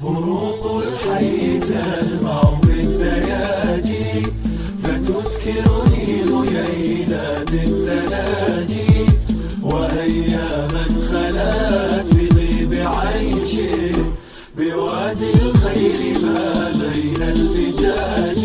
بروق الحي تلمع في الدياجي، فتذكرني ليلات التناجي وأياما خلت في طيب عيش بوادي الخير ما بين الفجاج.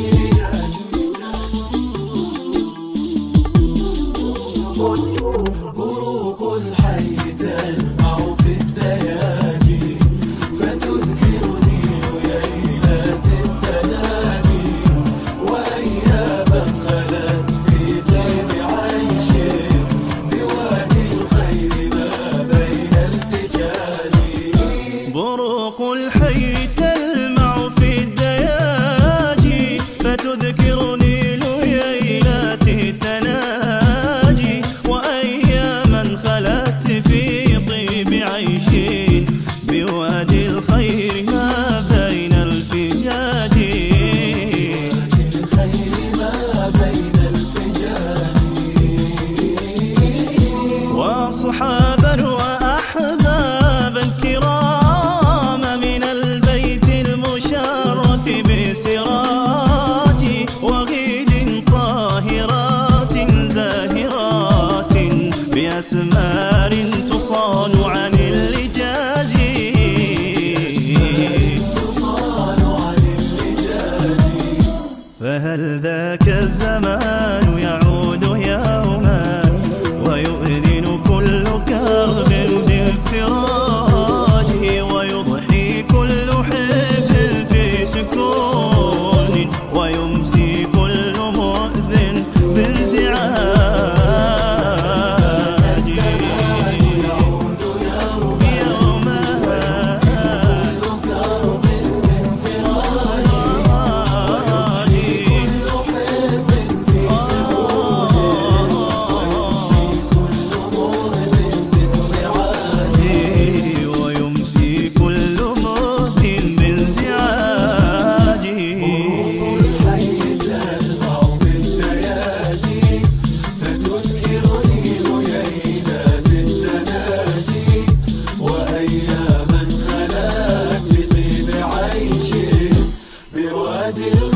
بروق الحي تلمع في الدياجي، فتذكرني ليلات التناجي وأياما خلت في طيب عيش بوادي الخير ما بين الفجاج. بروق الحي تلمع في الدياجي، فتذكرني ليلات التناجي وأياما خلت في طيب عيش بوادي الخير ما بين الفجاج. وأصحابا وأحبابا كرام من البيت المشرف بسراج وغيد طاهرات ذاهرات بأسمار تصان عن اللجاج. فهل ذاك الزمان يعود يوما ويؤذن كل كرب بانفراجه ويضحي كل حب في سكون ويمسي كل مؤذن بانزعاج. بوادي